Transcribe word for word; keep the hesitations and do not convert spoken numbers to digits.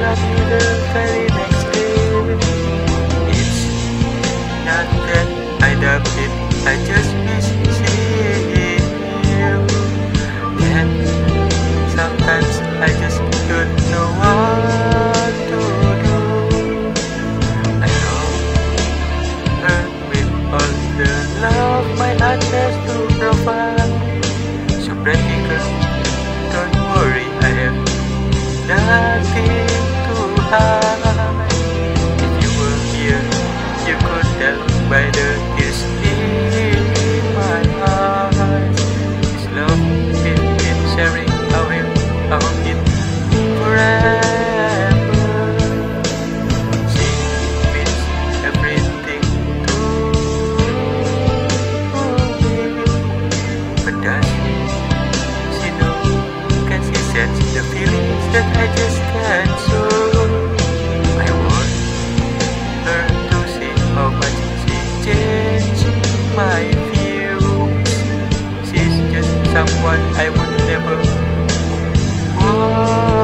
love you the very next day. It's not that I doubt it, I just miss seeing you. And sometimes I just don't know what to do. I know her with all the love my heart has to provide. So pretty girl, don't worry, I have nothing to hide. If you were here, you could tell by the tears in my eyes. This love we've been sharing, I will hold it forever. She means everything to me. But does she know? Can she sense the feelings that I just can't show? I want her to see how much she changed my views. She's just someone I would never want.